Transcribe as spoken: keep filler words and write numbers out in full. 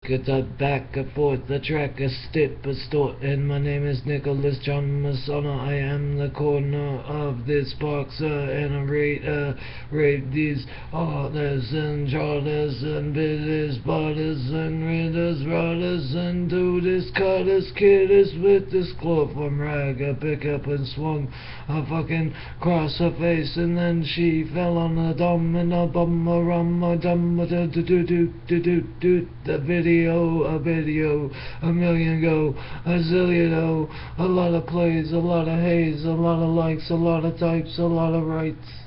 the back and forth, the track a stip a stort, and my name is Nicholas John Messana. I am the corner of this box, uh, and I rate, uh, rate these authors and charters and bidders, butters and riddles, rotters, and do this cutters, kidders with this Gloryform rag. I pick up and swung a fucking cross her face, and then she fell on a dumb and a bum a rum a dum a do do do do do do do. The video, a video, a million go, a zillion oh, a lot of plays, a lot of haze, a lot of likes, a lot of types, a lot of rights.